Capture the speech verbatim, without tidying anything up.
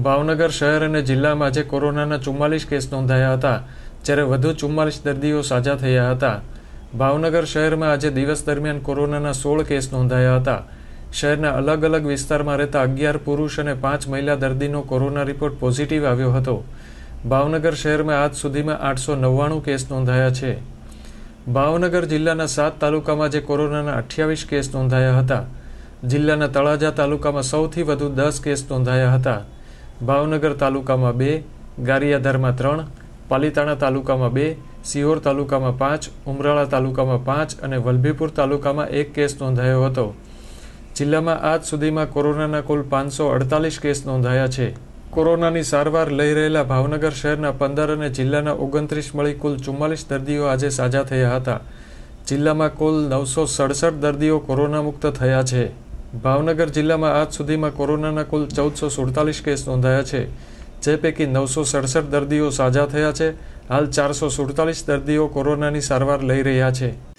ભાવનગર શહેર અને જિલ્લામાં આજે કોરોનાના ચુમ્માલીસ કેસ નોંધાયા હતા, જ્યારે વધુ ચુમ્માલીસ દર્દીઓ સાજા થયા હતા. ભાવનગર શહેરમાં આજે દિવસ દરમિયાન કોરોનાના સોળ કેસ નોંધાયા હતા. શહેરના અલગ અલગ વિસ્તારમાં રહેતા અગિયાર પુરુષ અને પાંચ મહિલા દર્દીનો કોરોના રિપોર્ટ પોઝિટિવ આવ્યો હતો. ભાવનગર શહેરમાં આજ સુધીમાં આઠસો નવ્વાણું કેસ નોંધાયા છે. ભાવનગર જિલ્લાના સાત તાલુકામાં આજે કોરોનાના અઠ્યાવીસ કેસ નોંધાયા હતા. જિલ્લાના તળાજા તાલુકામાં સૌથી વધુ દસ કેસ નોંધાયા હતા. ભાવનગર તાલુકામાં બે, ગારિયાધારમાં ત્રણ, પાલીતાણા તાલુકામાં બે, સિહોર તાલુકામાં પાંચ, ઉમરાળા તાલુકામાં પાંચ અને વલભીપુર તાલુકામાં એક કેસ નોંધાયો હતો. જિલ્લામાં આજ સુધીમાં કોરોનાના કુલ પાંચસો અડતાલીસ કેસ નોંધાયા છે. કોરોનાની સારવાર લઈ રહેલા ભાવનગર શહેરના પંદર અને જિલ્લાના ઓગણત્રીસ મળી કુલ ચુમ્માલીસ દર્દીઓ આજે સાજા થયા હતા. જિલ્લામાં કુલ નવસો સડસઠ દર્દીઓ કોરોના મુક્ત થયા છે. ભાવનગર જિલ્લામાં આજ સુધીમાં કોરોનાના કુલ ચૌદસો સુડતાલીસ કેસ નોંધાયા છે, જે પૈકી નવસો સડસઠ દર્દીઓ સાજા થયા છે. હાલ ચારસો સુડતાલીસ દર્દીઓ કોરોનાની સારવાર લઈ રહ્યા છે.